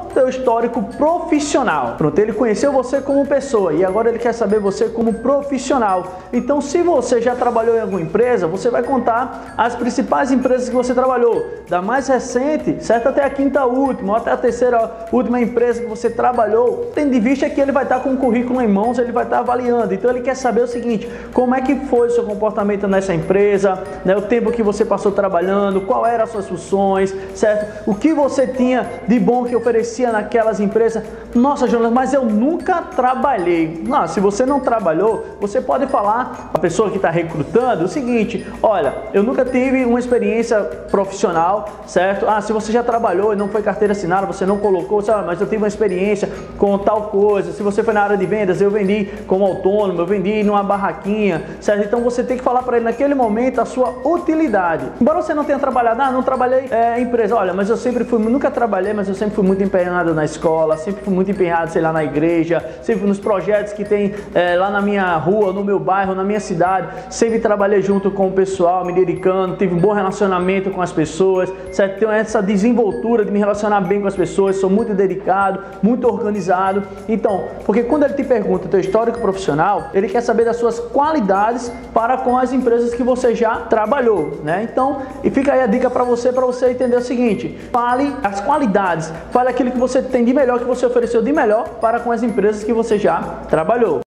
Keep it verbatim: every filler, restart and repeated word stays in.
teu histórico profissional. Pronto, ele conheceu você como pessoa e agora ele quer saber você como profissional. Então, se você já trabalhou em alguma empresa, você vai contar as principais empresas que você trabalhou, da mais recente, certo, até a quinta última, ou até a terceira última empresa que você trabalhou. Tendo em vista que ele vai estar com o currículo em mãos, ele vai estar avaliando. Então, ele quer saber o seguinte: como é que foi o seu comportamento nessa empresa, né, o tempo que você passou trabalhando, qual eram as suas funções, certo? O que você tinha de bom que oferecia naquelas empresas. Nossa, Jonas, mas eu nunca trabalhei. Não, se você não trabalhou, você pode falar para a pessoa que está recrutando o seguinte: olha, eu nunca tive uma experiência profissional, certo? Ah, se você já trabalhou e não foi carteira assinada, você não colocou, sabe? Mas eu tive uma experiência com tal coisa. Se você foi na área de vendas, eu vendi como autônomo, eu vendi numa barraquinha, certo? Então você tem que falar para ele naquele momento a sua utilidade. Embora você não tenha trabalhado, ah, não trabalhei é, em empresa, olha, mas eu sempre fui, nunca trabalhei, mas eu sempre fui muito empenhado na escola, sempre fui muito empenhado, sei lá, na igreja, sempre nos projetos que tem é, lá na minha rua, no meu bairro, na minha cidade, sempre trabalhei junto com o pessoal, me dedicando, tive um bom relacionamento com as pessoas, certo? Tenho essa desenvoltura de me relacionar bem com as pessoas, sou muito dedicado, muito organizado. Então, porque quando ele te pergunta o teu histórico profissional, ele quer saber das suas qualidades para com as empresas que você já trabalhou, né? Então, e fica aí a dica para você, para você entender o seguinte: fale as qualidades, fale aquilo que você tem de melhor, que você ofereceu de melhor para com as empresas que você já trabalhou.